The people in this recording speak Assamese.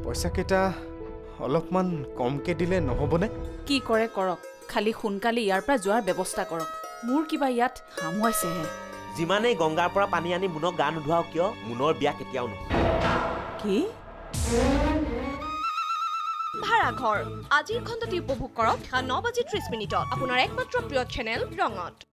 পইচাকেইটা অলপমান কমকে দিলে নহ'বনে? কি কৰে কৰক, খালি সোনকালে ইয়াৰ পৰা যোৱাৰ ব্যৱস্থা কৰক। মোৰ কিবা ইয়াত হামুৱাইছেহে। যিমানেই গংগাৰ পৰা পানী আনি মুনক গা নোধোৱাও কিয়, মুনৰ বিয়া কেতিয়াও নহয়। কি? ভাড়াঘৰ আজিৰ খণ্ডটি উপভোগ কৰক 9:30 আপোনাৰ একমাত্ৰ প্ৰিয় চেনেল ৰঙত।